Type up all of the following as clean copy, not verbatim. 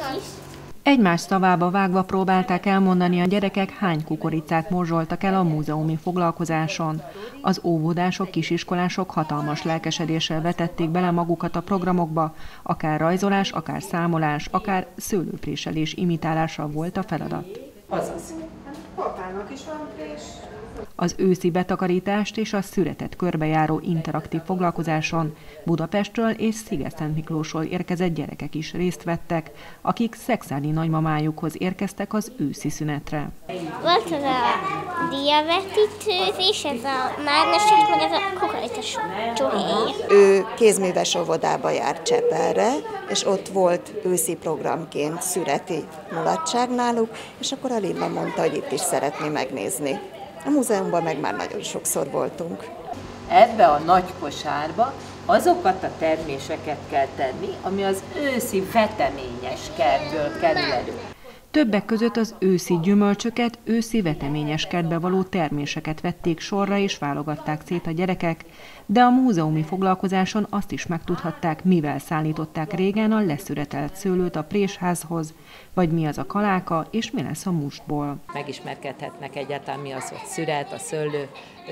is. Egymás szavába vágva próbálták elmondani a gyerekek, hány kukoricát morzsoltak el a múzeumi foglalkozáson. Az óvodások, kisiskolások hatalmas lelkesedéssel vetették bele magukat a programokba, akár rajzolás, akár számolás, akár szőlőpréselés imitálása volt a feladat. Azaz. Apának is van prés. Az őszi betakarítást és a szüretet körbejáró interaktív foglalkozáson Budapestről és Sziget-Szentmiklósról érkezett gyerekek is részt vettek, akik szexádi nagymamájukhoz érkeztek az őszi szünetre. Volt az a diavetítőzés, ez a mágneses, meg ez a kukoricas csuhéj. Ő kézműves óvodába járt Csepelre, és ott volt őszi programként szüreti mulatság náluk, és akkor a Lilla mondta, hogy itt is szeretné megnézni. A múzeumban meg már nagyon sokszor voltunk. Ebbe a nagy kosárba azokat a terméseket kell tenni, ami az őszi veteményes kertből kerül elő. Többek között az őszi gyümölcsöket, őszi veteményes kertbe való terméseket vették sorra és válogatták szét a gyerekek, de a múzeumi foglalkozáson azt is megtudhatták, mivel szállították régen a leszüretelt szőlőt a présházhoz, vagy mi az a kaláka, és mi lesz a mustból. Megismerkedhetnek egyáltalán, mi az, hogy szüret, a szőlő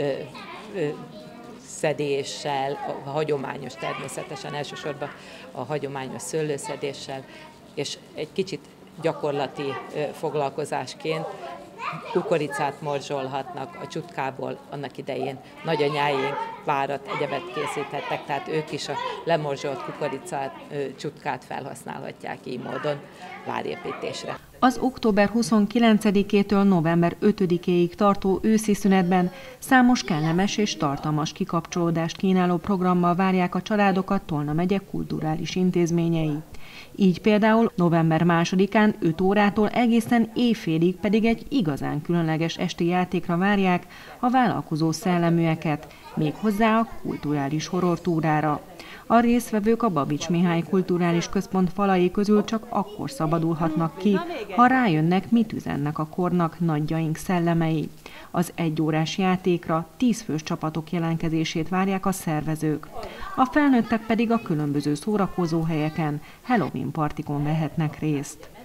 szedéssel, a hagyományos, természetesen elsősorban a hagyományos szőlőszedéssel, és egy kicsit gyakorlati foglalkozásként kukoricát morzsolhatnak a csutkából, annak idején nagyanyáink várat, egyebet készíthettek, tehát ők is a lemorzsolt kukoricát, csutkát felhasználhatják így módon várépítésre. Az október 29-től november 5-éig tartó őszi szünetben számos kellemes és tartalmas kikapcsolódást kínáló programmal várják a családokat Tolna megye kulturális intézményei. Így például november 2-án 5 órától egészen éjfélig pedig egy igazán különleges esti játékra várják a vállalkozó szelleműeket, méghozzá a kulturális horrortúrára. A résztvevők a Babics Mihály Kulturális Központ falai közül csak akkor szabadulhatnak ki, ha rájönnek, mit üzennek a kornak nagyjaink szellemei. Az egyórás játékra 10 fős csapatok jelentkezését várják a szervezők. A felnőttek pedig a különböző szórakozóhelyeken, Halloween partikon vehetnek részt.